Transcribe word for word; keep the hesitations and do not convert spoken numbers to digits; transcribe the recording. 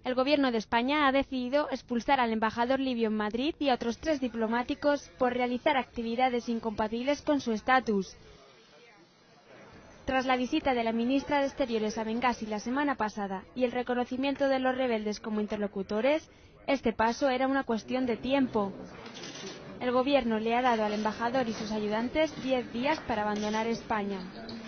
El Gobierno de España ha decidido expulsar al embajador libio en Madrid y a otros tres diplomáticos por realizar actividades incompatibles con su estatus. Tras la visita de la ministra de Exteriores a Bengasi la semana pasada y el reconocimiento de los rebeldes como interlocutores, este paso era una cuestión de tiempo. El Gobierno le ha dado al embajador y sus ayudantes diez días para abandonar España.